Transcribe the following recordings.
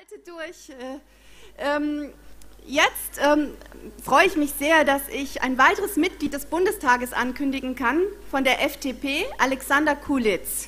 halte durch. Jetzt freue ich mich sehr, dass ich ein weiteres Mitglied des Bundestages ankündigen kann, von der FDP, Alexander Kulitz.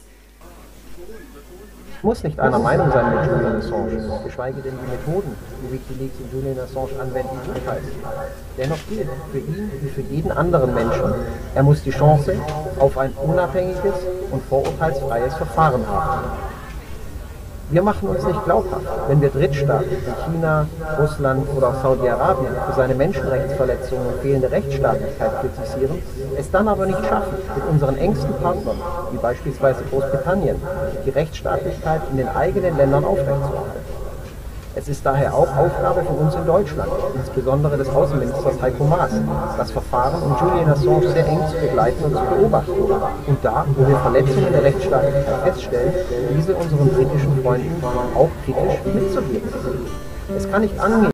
Muss nicht einer Meinung sein mit Julian Assange, geschweige denn die Methoden, die WikiLeaks und Julian Assange anwenden, gutheißen. Dennoch gilt für ihn wie für jeden anderen Menschen, er muss die Chance auf ein unabhängiges und vorurteilsfreies Verfahren haben. Wir machen uns nicht glaubhaft, wenn wir Drittstaaten wie China, Russland oder auch Saudi-Arabien für seine Menschenrechtsverletzungen und fehlende Rechtsstaatlichkeit kritisieren, es dann aber nicht schaffen, mit unseren engsten Partnern, wie beispielsweise Großbritannien, die Rechtsstaatlichkeit in den eigenen Ländern aufrechtzuerhalten. Es ist daher auch Aufgabe von uns in Deutschland, insbesondere des Außenministers Heiko Maas, das Verfahren um Julian Assange sehr eng zu begleiten und zu beobachten. Und da, wo wir Verletzungen der Rechtsstaatlichkeit feststellen, diese unseren britischen Freunden auch kritisch mitzuwirken. Es kann nicht angehen,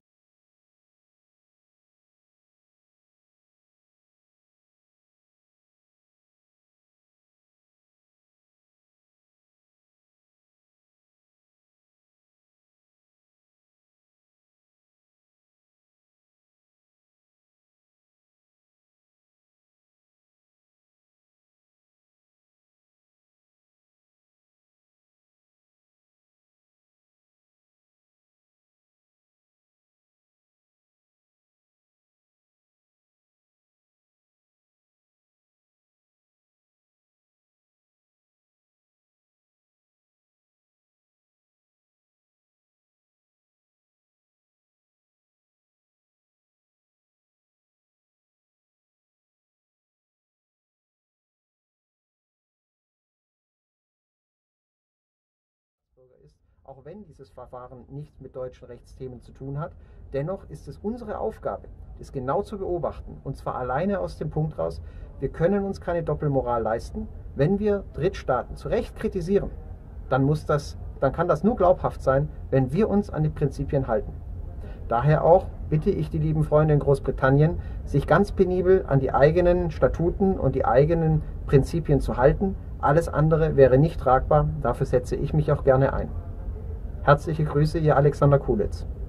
ist, auch wenn dieses Verfahren nichts mit deutschen Rechtsthemen zu tun hat, dennoch ist es unsere Aufgabe, das genau zu beobachten, und zwar alleine aus dem Punkt raus, wir können uns keine Doppelmoral leisten. Wenn wir Drittstaaten zu Recht kritisieren, dann kann das nur glaubhaft sein, wenn wir uns an die Prinzipien halten. Daher auch bitte ich die lieben Freunde in Großbritannien, sich ganz penibel an die eigenen Statuten und die eigenen Prinzipien zu halten. Alles andere wäre nicht tragbar, dafür setze ich mich auch gerne ein. Herzliche Grüße, Ihr Alexander Kulitz.